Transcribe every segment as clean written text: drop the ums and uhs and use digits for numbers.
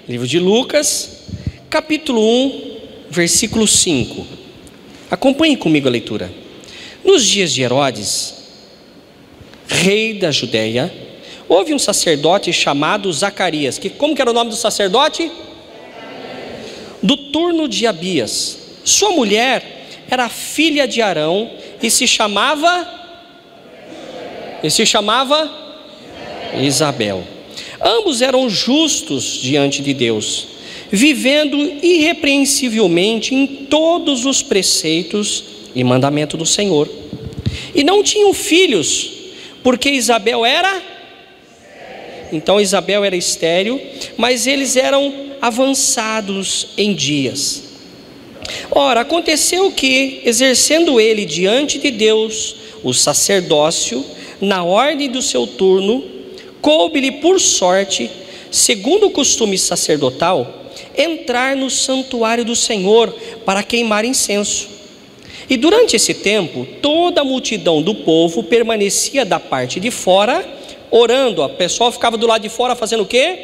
Livro de Lucas, capítulo 1, versículo 5. Acompanhe comigo a leitura. Nos dias de Herodes, rei da Judéia, houve um sacerdote chamado Zacarias. Como que era o nome do sacerdote? Do turno de Abias. Sua mulher era filha de Arão e se chamava Isabel. Ambos eram justos diante de Deus, vivendo irrepreensivelmente em todos os preceitos e mandamentos do Senhor. E não tinham filhos, porque Isabel era estéril, mas eles eram avançados em dias. Ora, aconteceu que, exercendo ele diante de Deus o sacerdócio, na ordem do seu turno, coube-lhe por sorte, segundo o costume sacerdotal, entrar no santuário do Senhor para queimar incenso. E durante esse tempo, toda a multidão do povo permanecia da parte de fora, orando. O pessoal ficava do lado de fora fazendo o quê?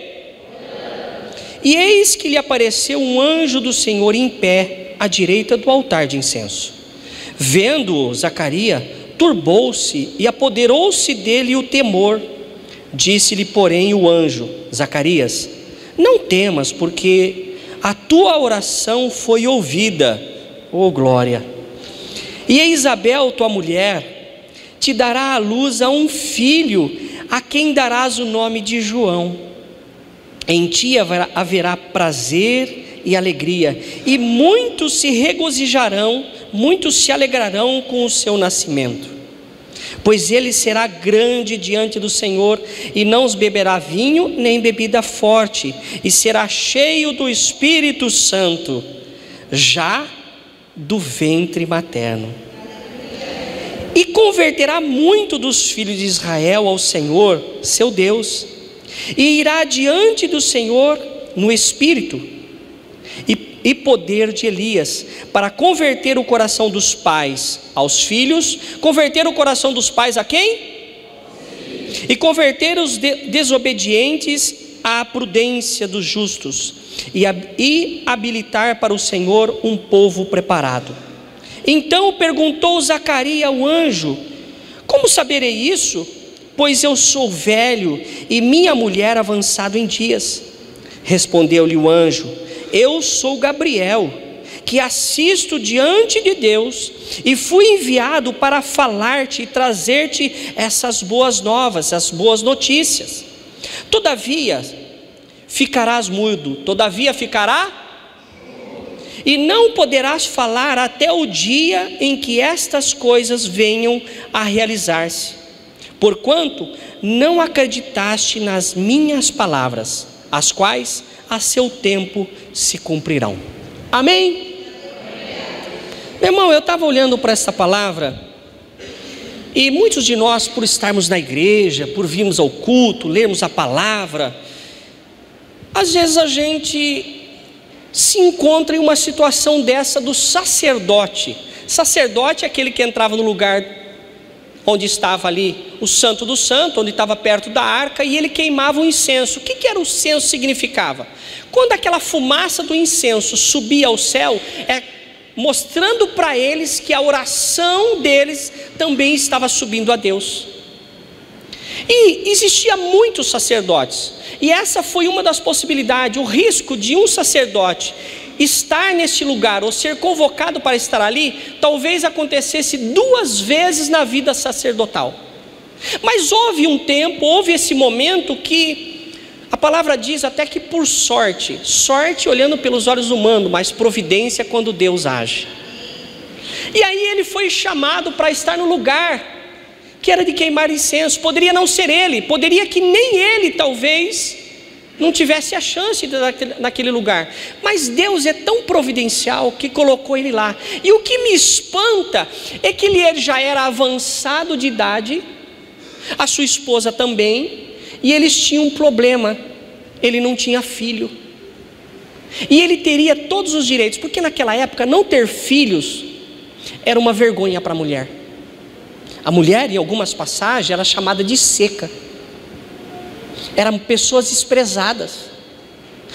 E eis que lhe apareceu um anjo do Senhor em pé, à direita do altar de incenso. Vendo-o, Zacarias turbou-se e apoderou-se dele o temor. Disse-lhe, porém, o anjo: Zacarias, não temas, porque a tua oração foi ouvida. Oh, glória! E a Isabel, tua mulher, te dará à luz a um filho, a quem darás o nome de João. Em ti haverá prazer e alegria, e muitos se regozijarão, muitos se alegrarão com o seu nascimento. Pois ele será grande diante do Senhor, e não beberá vinho nem bebida forte, e será cheio do Espírito Santo, já do ventre materno. E converterá muito dos filhos de Israel ao Senhor, seu Deus, e irá diante do Senhor no Espírito e poder de Elias, para converter o coração dos pais aos filhos. Converter o coração dos pais a quem? E converter os desobedientes à prudência dos justos, e habilitar para o Senhor um povo preparado. Então perguntou Zacarias ao anjo: como saberei isso? Pois eu sou velho e minha mulher avançado em dias. Respondeu-lhe o anjo: eu sou Gabriel, que assisto diante de Deus, e fui enviado para falar-te e trazer-te essas boas novas, as boas notícias. Todavia ficarás mudo, e não poderás falar até o dia em que estas coisas venham a realizar-se, porquanto não acreditaste nas minhas palavras, as quais a seu tempo se cumprirão. Amém? Meu irmão, eu estava olhando para essa palavra, e muitos de nós, por estarmos na igreja, por virmos ao culto, lermos a palavra, às vezes a gente se encontra em uma situação dessa do sacerdote. Sacerdote é aquele que entrava no lugar onde estava ali o santo do santo, onde estava perto da arca, e ele queimava o incenso. O que era o incenso? Significava, quando aquela fumaça do incenso subia ao céu, mostrando para eles que a oração deles também estava subindo a Deus. E existia muitos sacerdotes, e essa foi uma das possibilidades. O risco de um sacerdote estar nesse lugar, ou ser convocado para estar ali, talvez acontecesse 2 vezes na vida sacerdotal. Mas houve um tempo, houve esse momento que a palavra diz até que por sorte olhando pelos olhos humanos, mas providência quando Deus age. E aí ele foi chamado para estar no lugar que era de queimar incenso. Poderia não ser ele, poderia que nem ele talvez não tivesse a chance de naquele lugar, mas Deus é tão providencial que colocou ele lá. E o que me espanta é que ele já era avançado de idade, a sua esposa também, e eles tinham um problema: ele não tinha filho, e ele teria todos os direitos, porque naquela época não ter filhos era uma vergonha para a mulher. A mulher, em algumas passagens, era chamada de seca, eram pessoas desprezadas.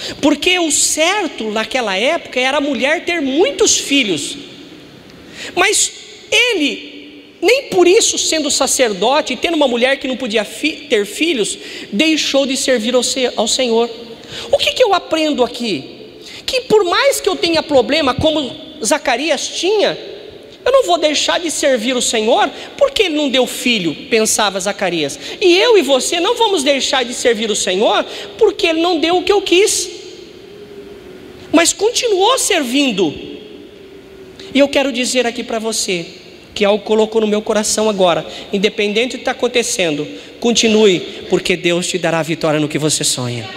Porque o certo naquela época era a mulher ter muitos filhos. Mas ele, nem por isso, sendo sacerdote e tendo uma mulher que não podia ter filhos, deixou de servir ao Senhor. O que eu aprendo aqui? Que por mais que eu tenha problema, como Zacarias tinha, eu não vou deixar de servir o Senhor porque ele não deu filho, pensava Zacarias. E eu e você não vamos deixar de servir o Senhor porque ele não deu o que eu quis, mas continuou servindo. E eu quero dizer aqui para você, que algo colocou no meu coração agora, independente do que está acontecendo, continue, porque Deus te dará a vitória no que você sonha.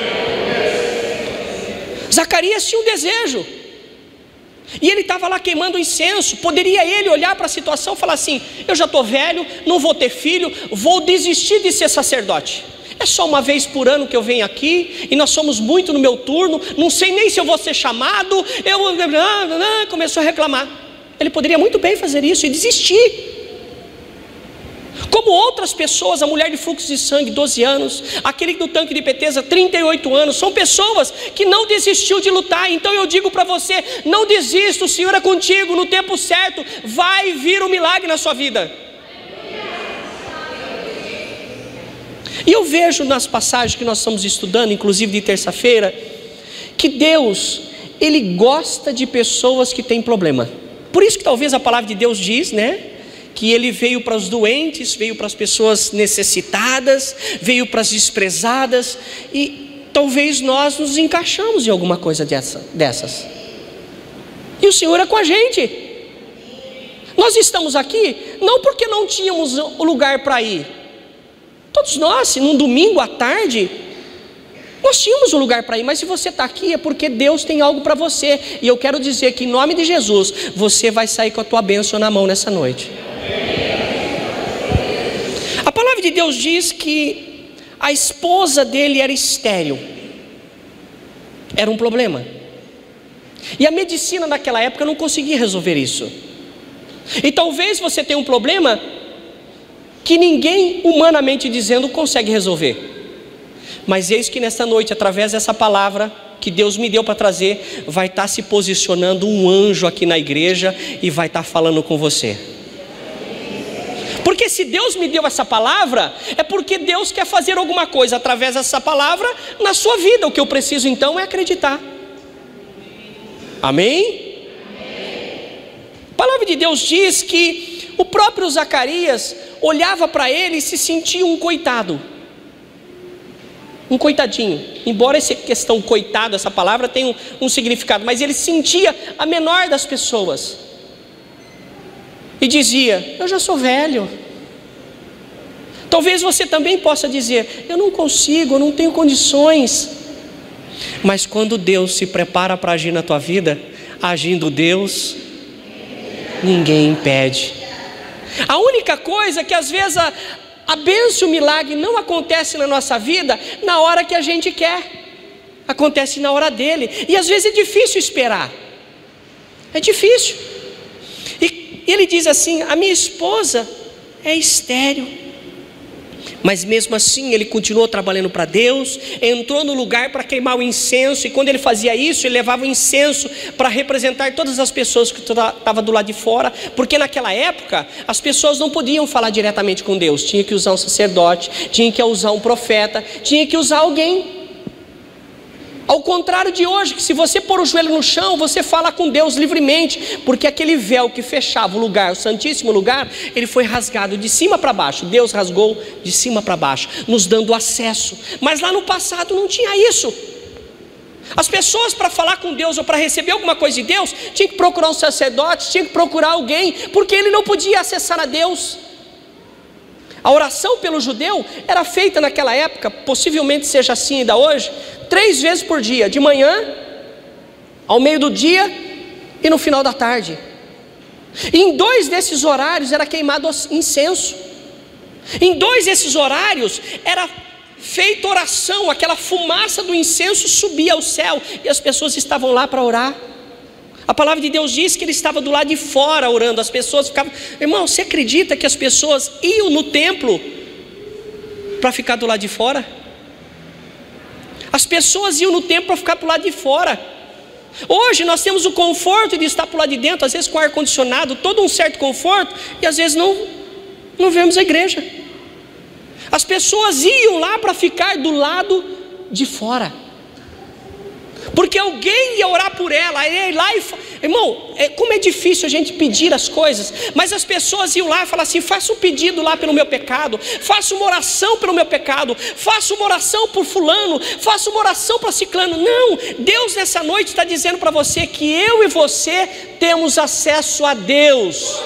Zacarias tinha um desejo, e ele estava lá queimando incenso. Poderia ele olhar para a situação e falar assim: eu já estou velho, não vou ter filho, vou desistir de ser sacerdote. É só uma vez por ano que eu venho aqui, e nós somos muito no meu turno, não sei nem se eu vou ser chamado. Começou a reclamar. Ele poderia muito bem fazer isso e desistir. Como outras pessoas, a mulher de fluxo de sangue, 12 anos, aquele do tanque de Betesda, 38 anos, são pessoas que não desistiu de lutar. Então eu digo para você: não desista, o Senhor é contigo, no tempo certo vai vir um milagre na sua vida. E eu vejo nas passagens que nós estamos estudando, inclusive de terça-feira, que Deus, Ele gosta de pessoas que têm problema. Por isso que talvez a palavra de Deus diz, que Ele veio para os doentes, veio para as pessoas necessitadas, veio para as desprezadas, e talvez nós nos encaixamos em alguma coisa dessas. E o Senhor é com a gente. Nós estamos aqui não porque não tínhamos o lugar para ir. Todos nós, num domingo à tarde, nós tínhamos um lugar para ir, mas se você está aqui é porque Deus tem algo para você. E eu quero dizer que em nome de Jesus, você vai sair com a tua bênção na mão nessa noite. A palavra de Deus diz que a esposa dele era estéril. Era um problema. E a medicina naquela época não conseguia resolver isso. E talvez você tenha um problema que ninguém, humanamente dizendo, consegue resolver. Mas eis que nesta noite, através dessa palavra que Deus me deu para trazer, vai estar se posicionando um anjo aqui na igreja e vai estar falando com você. Porque se Deus me deu essa palavra, é porque Deus quer fazer alguma coisa através dessa palavra na sua vida. O que eu preciso então é acreditar. Amém? A palavra de Deus diz que o próprio Zacarias olhava para ele e se sentia um coitado, um coitadinho. Embora essa questão coitado, essa palavra tenha um significado, mas ele sentia a menor das pessoas e dizia: eu já sou velho. Talvez você também possa dizer: eu não consigo, eu não tenho condições. Mas quando Deus se prepara para agir na tua vida, agindo Deus, ninguém impede. A única coisa é que às vezes a bênção, o milagre não acontece na nossa vida na hora que a gente quer, acontece na hora dele. E às vezes é difícil esperar, é difícil. E ele diz assim: a minha esposa é estéril. Mas mesmo assim ele continuou trabalhando para Deus, entrou no lugar para queimar o incenso. E quando ele fazia isso, ele levava o incenso para representar todas as pessoas que estavam do lado de fora. Porque naquela época as pessoas não podiam falar diretamente com Deus. Tinha que usar um sacerdote, tinha que usar um profeta, tinha que usar alguém. Ao contrário de hoje, que se você pôr o joelho no chão, você fala com Deus livremente, porque aquele véu que fechava o lugar, o santíssimo lugar, ele foi rasgado de cima para baixo. Deus rasgou de cima para baixo, nos dando acesso. Mas lá no passado não tinha isso. As pessoas, para falar com Deus ou para receber alguma coisa de Deus, tinham que procurar um sacerdote, tinham que procurar alguém, porque ele não podia acessar a Deus. A oração pelo judeu era feita naquela época, possivelmente seja assim ainda hoje, 3 vezes por dia: de manhã, ao meio do dia e no final da tarde. E em 2 desses horários era queimado incenso. Em 2 desses horários era feita oração, aquela fumaça do incenso subia ao céu e as pessoas estavam lá para orar. A palavra de Deus diz que ele estava do lado de fora orando. As pessoas ficavam... Irmão, você acredita que as pessoas iam no templo para ficar do lado de fora? As pessoas iam no templo para ficar para o lado de fora. Hoje nós temos o conforto de estar para o lado de dentro, às vezes com ar-condicionado, todo um certo conforto, e às vezes não vemos a igreja. As pessoas iam lá para ficar do lado de fora, porque alguém ia orar por ela, ia ir lá e... Irmão, como é difícil a gente pedir as coisas, mas as pessoas iam lá e falavam assim: faça um pedido lá pelo meu pecado, faça uma oração pelo meu pecado, faça uma oração por fulano, faça uma oração para ciclano. Não, Deus nessa noite está dizendo para você que eu e você temos acesso a Deus.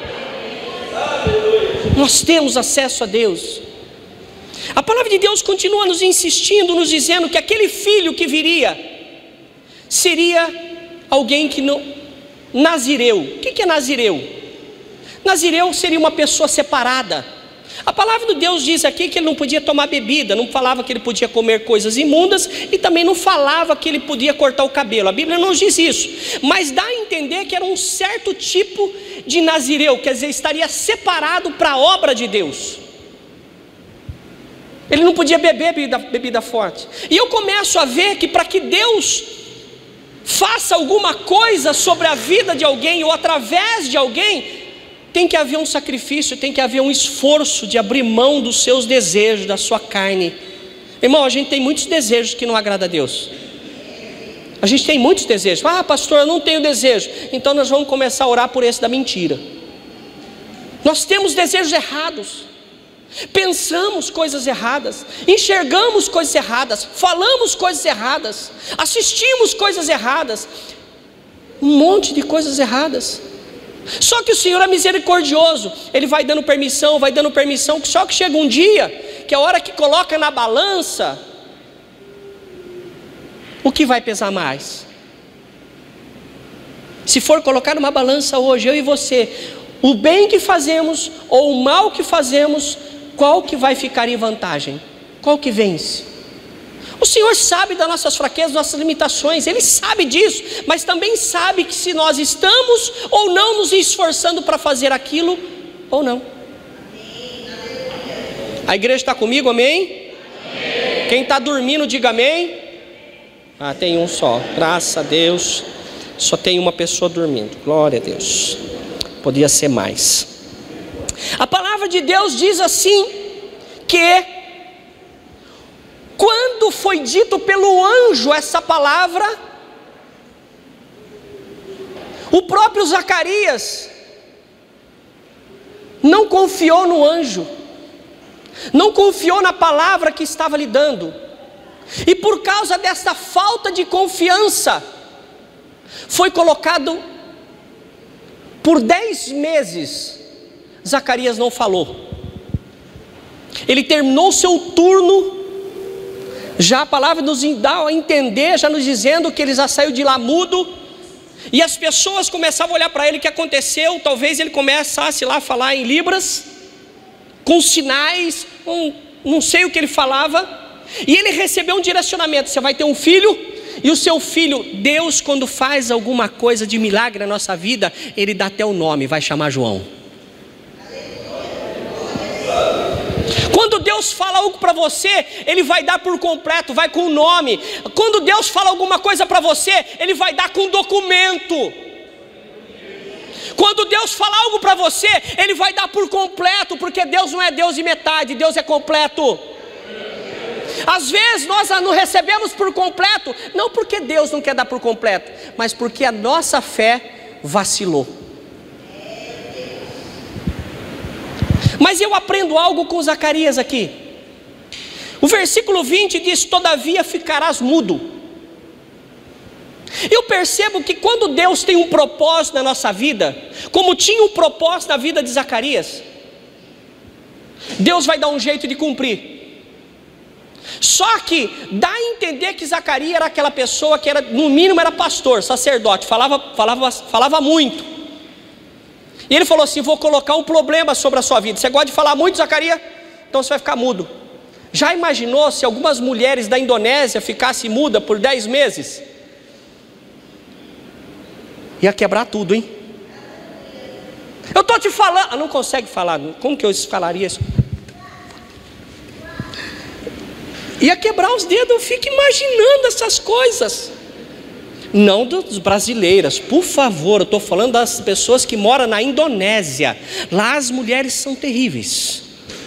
Nós temos acesso a Deus. A palavra de Deus continua nos insistindo, nos dizendo que aquele filho que viria seria alguém que não... Nazireu. O que é Nazireu? Nazireu seria uma pessoa separada. A palavra de Deus diz aqui que ele não podia tomar bebida, não falava que ele podia comer coisas imundas, e também não falava que ele podia cortar o cabelo. A Bíblia não diz isso, mas dá a entender que era um certo tipo de Nazireu, quer dizer, estaria separado para a obra de Deus. Ele não podia beber bebida forte. E eu começo a ver que para que Deus faça alguma coisa sobre a vida de alguém, ou através de alguém, tem que haver um sacrifício, tem que haver um esforço de abrir mão dos seus desejos, da sua carne. Irmão, a gente tem muitos desejos que não agradam a Deus. A gente tem muitos desejos. Ah, pastor, eu não tenho desejo. Então nós vamos começar a orar por esse da mentira. Nós temos desejos errados, pensamos coisas erradas, enxergamos coisas erradas, falamos coisas erradas, assistimos coisas erradas, um monte de coisas erradas. Só que o Senhor é misericordioso, Ele vai dando permissão, só que chega um dia, que a hora que coloca na balança, o que vai pesar mais? Se for colocar numa balança hoje, eu e você, o bem que fazemos ou o mal que fazemos, qual que vai ficar em vantagem? Qual que vence? O Senhor sabe das nossas fraquezas, nossas limitações, Ele sabe disso, mas também sabe que se nós estamos ou não nos esforçando para fazer aquilo, ou não. A igreja está comigo, amém? Amém. Quem está dormindo, diga amém. Ah, tem um só, graças a Deus, só tem uma pessoa dormindo, glória a Deus, podia ser mais. A palavra de Deus diz assim, que quando foi dito pelo anjo essa palavra, o próprio Zacarias não confiou no anjo, não confiou na palavra que estava lhe dando, e por causa dessa falta de confiança, foi colocado por 10 meses, Zacarias não falou. Ele terminou o seu turno, já a palavra nos dá a entender, já nos dizendo que ele já saiu de lá mudo, e as pessoas começavam a olhar para ele, o que aconteceu? Talvez ele começasse lá a falar em libras, com sinais, não sei o que ele falava, e ele recebeu um direcionamento: você vai ter um filho, e o seu filho, Deus quando faz alguma coisa de milagre na nossa vida, Ele dá até o nome, vai chamar João. Quando Deus fala algo para você, Ele vai dar por completo, vai com o nome. Quando Deus fala alguma coisa para você, Ele vai dar com documento. Quando Deus fala algo para você, Ele vai dar por completo, porque Deus não é Deus de metade, Deus é completo. Às vezes nós não recebemos por completo, não porque Deus não quer dar por completo, mas porque a nossa fé vacilou. Mas eu aprendo algo com Zacarias aqui. O versículo 20 diz: todavia ficarás mudo. Eu percebo que quando Deus tem um propósito na nossa vida, como tinha um propósito na vida de Zacarias, Deus vai dar um jeito de cumprir. Só que dá a entender que Zacarias era aquela pessoa que era, no mínimo era pastor, sacerdote, falava muito. E ele falou assim: vou colocar um problema sobre a sua vida. Você gosta de falar muito, Zacarias? Então você vai ficar mudo. Já imaginou se algumas mulheres da Indonésia ficassem mudas por 10 meses? Ia quebrar tudo, hein? Eu estou te falando. Não consegue falar. Como que eu falaria isso? Ia quebrar os dedos. Eu fico imaginando essas coisas. Não dos brasileiras, por favor, eu estou falando das pessoas que moram na Indonésia. Lá as mulheres são terríveis.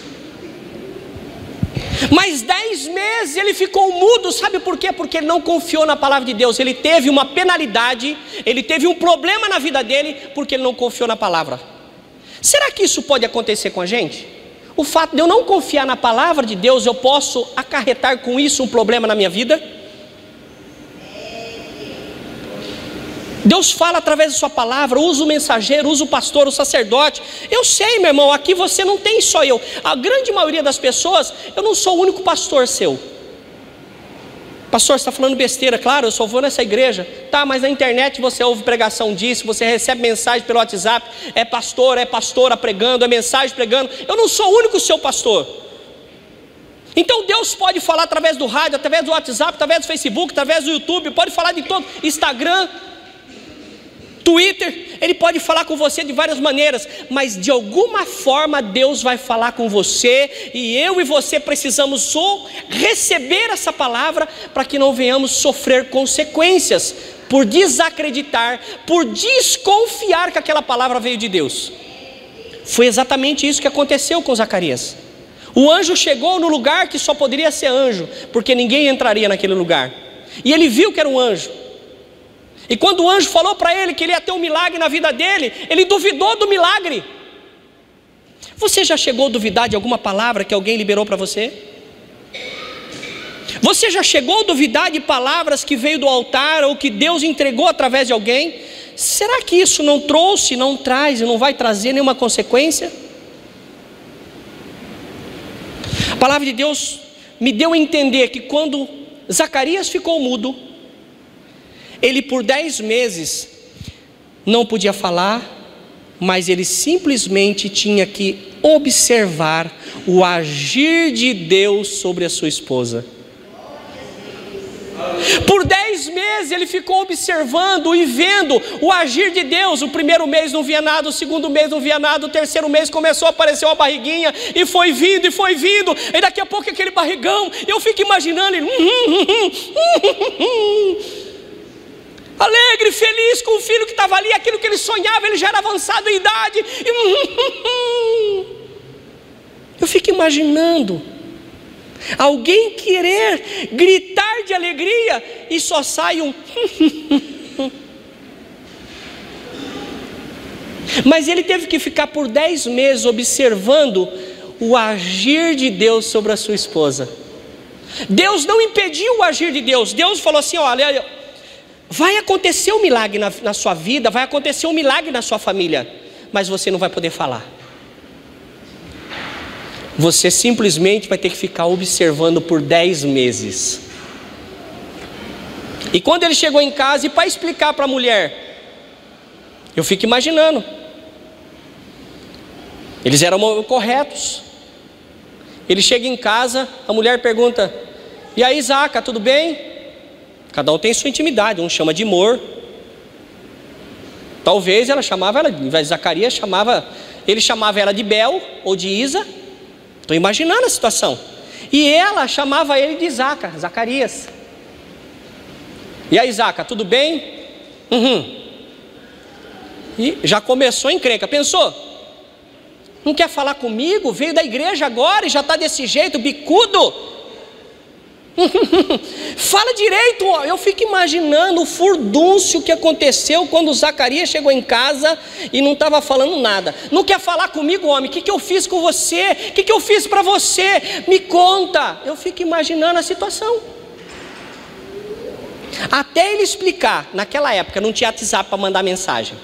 Mas 10 meses ele ficou mudo, sabe por quê? Porque ele não confiou na palavra de Deus. Ele teve uma penalidade, ele teve um problema na vida dele, porque ele não confiou na palavra. Será que isso pode acontecer com a gente? O fato de eu não confiar na palavra de Deus, eu posso acarretar com isso um problema na minha vida? Deus fala através da sua palavra, usa o mensageiro, usa o pastor, o sacerdote. Eu sei, meu irmão, aqui você não tem só eu. A grande maioria das pessoas, eu não sou o único pastor seu. Pastor, você está falando besteira. Claro, eu só vou nessa igreja. Tá, mas na internet você ouve pregação disso, você recebe mensagem pelo WhatsApp. É pastora pregando, é mensagem pregando. Eu não sou o único seu pastor. Então Deus pode falar através do rádio, através do WhatsApp, através do Facebook, através do YouTube, pode falar de todo, Instagram, Twitter, Ele pode falar com você de várias maneiras, mas de alguma forma Deus vai falar com você, e eu e você precisamos receber essa palavra, para que não venhamos sofrer consequências, por desacreditar, por desconfiar que aquela palavra veio de Deus. Foi exatamente isso que aconteceu com Zacarias. O anjo chegou no lugar que só poderia ser anjo, porque ninguém entraria naquele lugar, e ele viu que era um anjo. E quando o anjo falou para ele que ele ia ter um milagre na vida dele, ele duvidou do milagre. Você já chegou a duvidar de alguma palavra que alguém liberou para você? Você já chegou a duvidar de palavras que veio do altar, ou que Deus entregou através de alguém? Será que isso não trouxe, não traz e não vai trazer nenhuma consequência? A palavra de Deus me deu a entender que quando Zacarias ficou mudo, ele por 10 meses não podia falar, mas ele simplesmente tinha que observar o agir de Deus sobre a sua esposa. Por 10 meses ele ficou observando e vendo o agir de Deus. O primeiro mês não via nada, o segundo mês não via nada, o terceiro mês começou a aparecer uma barriguinha, e foi vindo, e daqui a pouco aquele barrigão, eu fico imaginando ele, alegre, feliz com o filho que estava ali, aquilo que ele sonhava, ele já era avançado em idade. Eu fico imaginando alguém querer gritar de alegria e só sai um Mas ele teve que ficar por 10 meses observando o agir de Deus sobre a sua esposa. Deus não impediu o agir de Deus. Deus falou assim: olha, vai acontecer um milagre na sua vida, vai acontecer um milagre na sua família, mas você não vai poder falar. Você simplesmente vai ter que ficar observando por 10 meses. E quando ele chegou em casa, e para explicar para a mulher, eu fico imaginando, eles eram corretos. Ele chega em casa, a mulher pergunta: e aí, Zaca, tudo bem? Cada um tem sua intimidade, um chama de amor. Talvez ela chamava ela, em vez de Zacarias, ele chamava ela de Bel ou de Isa. Estou imaginando a situação. E ela chamava ele de Zacarias. E aí, Zaca, tudo bem? E já começou a encrenca. Pensou? Não quer falar comigo? Veio da igreja agora e já está desse jeito, bicudo. Fala direito. Eu fico imaginando o furdúncio que aconteceu quando Zacarias chegou em casa e não estava falando nada. Não quer falar comigo, homem? O que eu fiz com você? O que eu fiz para você? Me conta. Eu fico imaginando a situação. Até ele explicar, naquela época não tinha WhatsApp para mandar mensagem.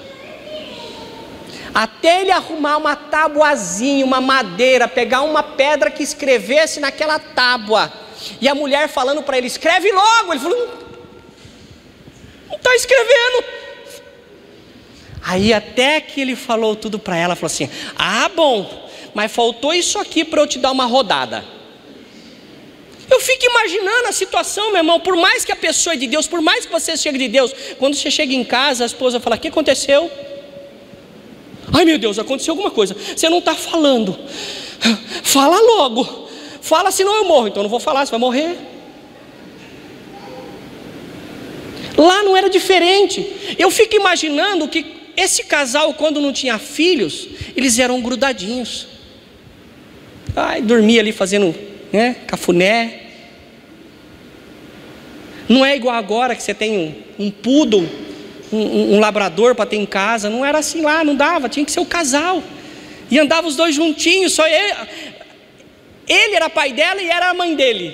Até ele arrumar uma tabuazinha, uma madeira, pegar uma pedra que escrevesse naquela tábua, e a mulher falando para ele: escreve logo. Ele falou: não está escrevendo. Aí até que ele falou tudo para ela, falou assim: ah, bom, mas faltou isso aqui para eu te dar uma rodada. Eu fico imaginando a situação, meu irmão. Por mais que a pessoa é de Deus, por mais que você chegue de Deus, quando você chega em casa, a esposa fala: o que aconteceu? Ai, meu Deus, aconteceu alguma coisa. Você não está falando. Fala logo. Fala, senão eu morro. Então eu não vou falar, você vai morrer. Lá não era diferente. Eu fico imaginando que esse casal, quando não tinha filhos, eles eram grudadinhos. Ai, dormia ali fazendo, né, cafuné. Não é igual agora que você tem um poodle, um labrador para ter em casa. Não era assim lá, não dava, tinha que ser o casal. E andavam os dois juntinhos, só ele era pai dela e era a mãe dele.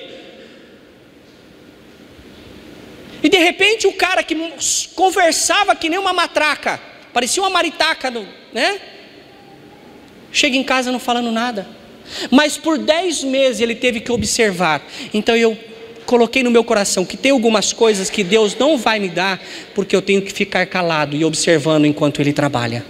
E de repente o cara que conversava que nem uma matraca, parecia uma maritaca, né? Chega em casa não falando nada. Mas por 10 meses ele teve que observar. Então eu coloquei no meu coração que tem algumas coisas que Deus não vai me dar, porque eu tenho que ficar calado e observando enquanto Ele trabalha.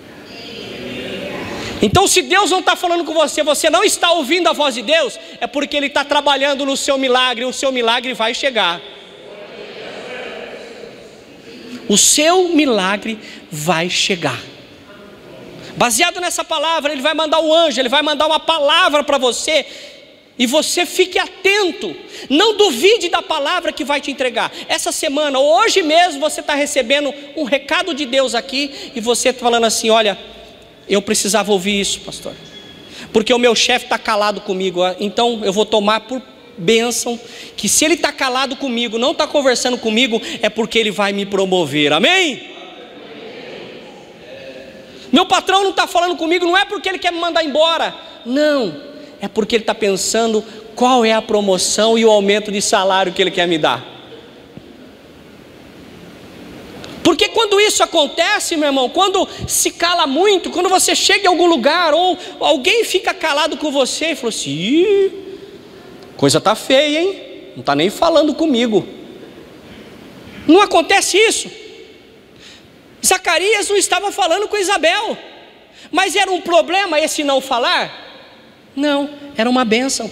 Então se Deus não está falando com você, você não está ouvindo a voz de Deus, é porque Ele está trabalhando no seu milagre, o seu milagre vai chegar. O seu milagre vai chegar. Baseado nessa palavra, Ele vai mandar um anjo, Ele vai mandar uma palavra para você, e você fique atento, não duvide da palavra que vai te entregar. Essa semana, hoje mesmo, você está recebendo um recado de Deus aqui, e você está falando assim: olha, eu precisava ouvir isso, pastor, porque o meu chefe está calado comigo, então eu vou tomar por bênção, que se ele está calado comigo, não está conversando comigo, é porque ele vai me promover, amém? Meu patrão não está falando comigo, não é porque ele quer me mandar embora, não, é porque ele está pensando qual é a promoção e o aumento de salário que ele quer me dar. Porque quando isso acontece, meu irmão, quando se cala muito, quando você chega em algum lugar, ou alguém fica calado com você e falou assim: ih, coisa está feia, hein? Não está nem falando comigo. Não acontece isso. Zacarias não estava falando com Isabel, mas era um problema esse não falar? Não, era uma bênção.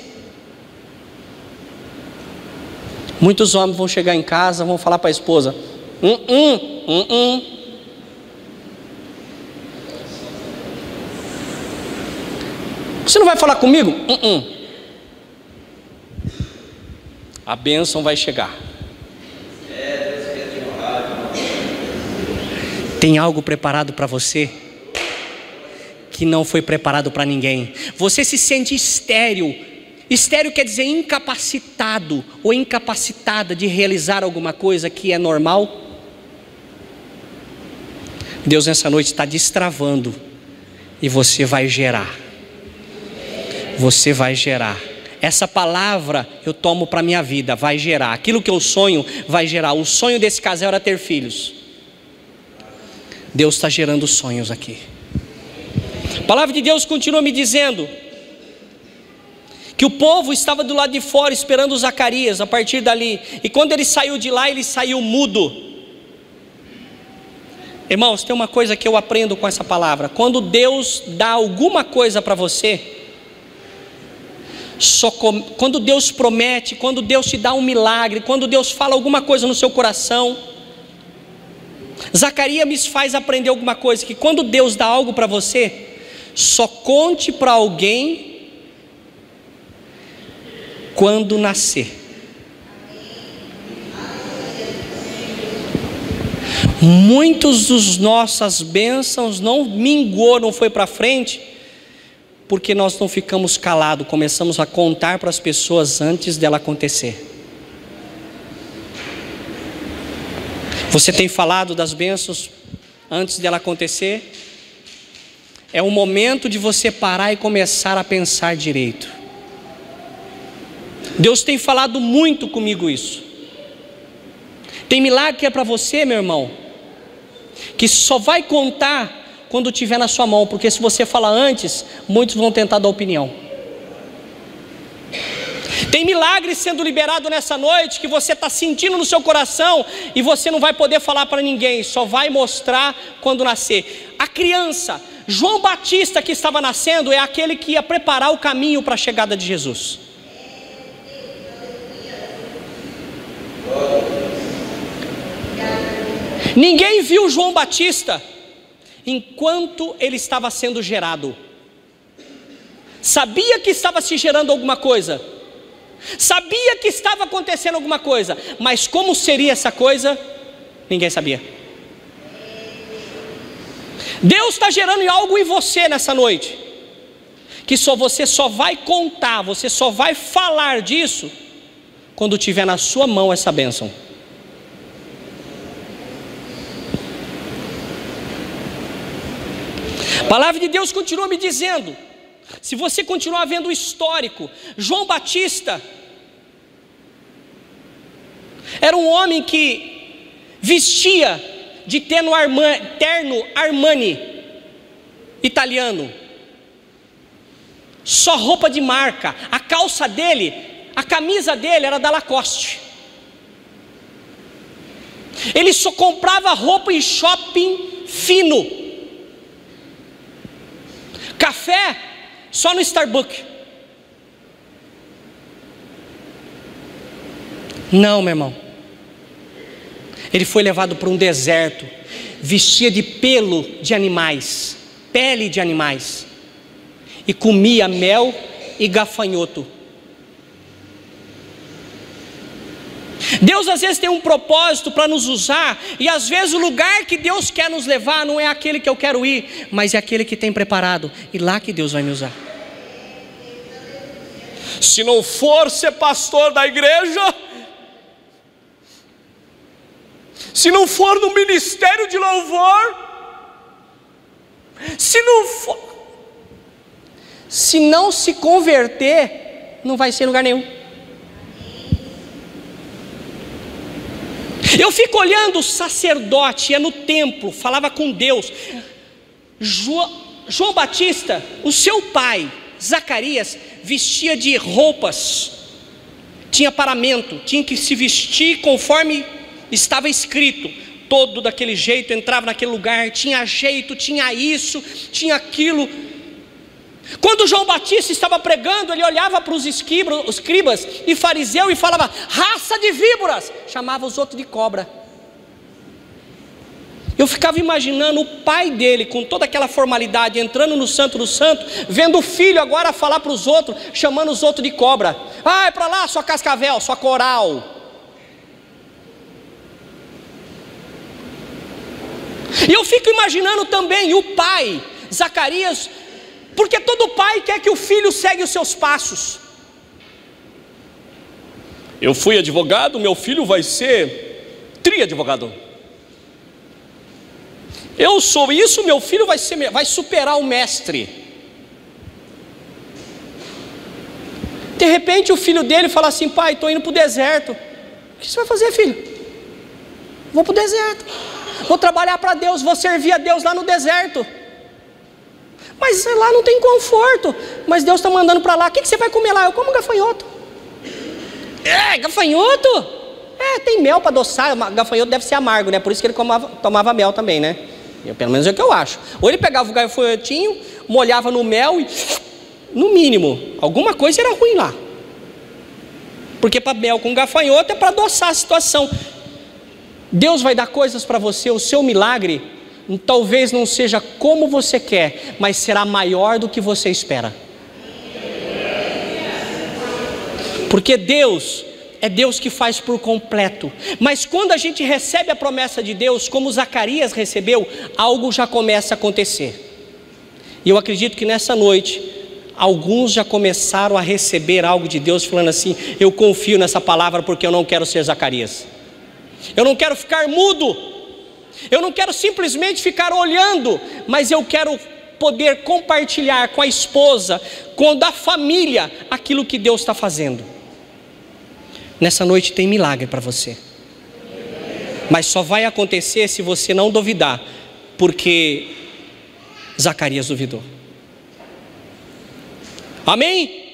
Muitos homens vão chegar em casa, vão falar para a esposa: você não vai falar comigo? A bênção vai chegar. Tem algo preparado para você que não foi preparado para ninguém. Você se sente estéril. Estéril quer dizer incapacitado ou incapacitada de realizar alguma coisa que é normal. Deus nessa noite está destravando, e você vai gerar. Você vai gerar. Essa palavra eu tomo para a minha vida, vai gerar. Aquilo que eu sonho, vai gerar. O sonho desse casal era ter filhos. Deus está gerando sonhos aqui. A palavra de Deus continua me dizendo que o povo estava do lado de fora esperando Zacarias a partir dali. E quando ele saiu de lá, ele saiu mudo. Irmãos, tem uma coisa que eu aprendo com essa palavra: quando Deus dá alguma coisa para você, quando Deus promete, quando Deus te dá um milagre, quando Deus fala alguma coisa no seu coração, Zacarias me faz aprender alguma coisa: que quando Deus dá algo para você, só conte para alguém quando nascer. Muitos dos nossas bênçãos não minguou, não foi para frente, porque nós não ficamos calados, começamos a contar para as pessoas antes dela acontecer. Você tem falado das bênçãos antes dela acontecer? É o momento de você parar e começar a pensar direito. Deus tem falado muito comigo isso. Tem milagre que é para você, meu irmão, que só vai contar quando estiver na sua mão, porque se você falar antes, muitos vão tentar dar opinião. Tem milagre sendo liberado nessa noite que você está sentindo no seu coração, e você não vai poder falar para ninguém, só vai mostrar quando nascer. A criança, João Batista, que estava nascendo, é aquele que ia preparar o caminho para a chegada de Jesus. Ninguém viu João Batista enquanto ele estava sendo gerado. sabia que estava se gerando alguma coisa, sabia que estava acontecendo alguma coisa, mas como seria essa coisa, ninguém sabia. Deus está gerando algo em você nessa noite, que você só vai contar, você só vai falar disso, quando tiver na sua mão essa bênção. A palavra de Deus continua me dizendo, se você continuar vendo o histórico, João Batista era um homem que vestia de terno Armani italiano, só roupa de marca, a calça dele, a camisa dele era da Lacoste, ele só comprava roupa em shopping fino, café só no Starbucks. Não, meu irmão, ele foi levado para um deserto, vestia de pelo de animais, pele de animais, e comia mel e gafanhoto. Deus às vezes tem um propósito para nos usar, e às vezes o lugar que Deus quer nos levar não é aquele que eu quero ir, mas é aquele que tem preparado, e lá que Deus vai me usar. Se não for ser pastor da igreja, se não for no ministério de louvor, se não se converter, não vai ser em lugar nenhum. Eu fico olhando o sacerdote, ia no templo, falava com Deus. João Batista, o seu pai, Zacarias, vestia de roupas, tinha paramento, tinha que se vestir conforme estava escrito, todo daquele jeito, entrava naquele lugar, tinha jeito, tinha isso, tinha aquilo. Quando João Batista estava pregando, ele olhava para os escribas e fariseus e falava: raça de víboras, chamava os outros de cobra. Eu ficava imaginando o pai dele com toda aquela formalidade, entrando no Santo do Santo, vendo o filho agora falar para os outros, chamando os outros de cobra. Ah, é para lá sua cascavel, sua coral. E eu fico imaginando também o pai, Zacarias, porque todo pai quer que o filho segue os seus passos. Eu fui advogado, meu filho vai ser triadvogado. Eu sou isso, meu filho vai superar o mestre. De repente o filho dele fala assim: pai, estou indo para o deserto. O que você vai fazer, filho? Vou para o deserto, vou trabalhar para Deus, vou servir a Deus lá no deserto. Mas lá não tem conforto. Mas Deus está mandando para lá. O que você vai comer lá? Eu como gafanhoto. Gafanhoto? Tem mel para adoçar. Gafanhoto deve ser amargo, né? Por isso que ele tomava mel também, né? Pelo menos é o que eu acho. Ou ele pegava o gafanhotinho, molhava no mel e, no mínimo, alguma coisa era ruim lá. Porque para mel com gafanhoto é para adoçar a situação. Deus vai dar coisas para você, o seu milagre talvez não seja como você quer, mas será maior do que você espera. Porque Deus é Deus que faz por completo. Mas quando a gente recebe a promessa de Deus, como Zacarias recebeu, algo já começa a acontecer. E eu acredito que nessa noite alguns já começaram a receber algo de Deus, falando assim: eu confio nessa palavra porque eu não quero ser Zacarias. Eu não quero ficar mudo. Eu não quero simplesmente ficar olhando, mas eu quero poder compartilhar com a esposa, com a família, aquilo que Deus está fazendo. Nessa noite tem milagre para você, mas só vai acontecer se você não duvidar, porque Zacarias duvidou. Amém?